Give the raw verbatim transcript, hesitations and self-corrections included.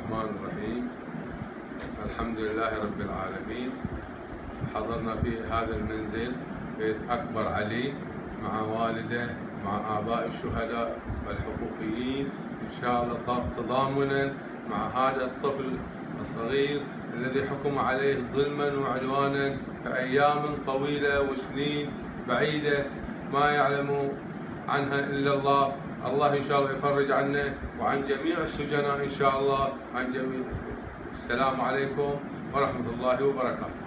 الرحمن الرحيم. الحمد لله رب العالمين. حضرنا في هذا المنزل بيت أكبر علي مع والده مع آباء الشهداء والحقوقيين، إن شاء الله تضامنا مع هذا الطفل الصغير الذي حكم عليه ظلما وعدوانا في أيام طويلة وسنين بعيدة ما يعلم عنها إلا الله. الله إن شاء الله يفرج عنا وعن جميع السجناء إن شاء الله، عن جميع. السلام عليكم ورحمة الله وبركاته.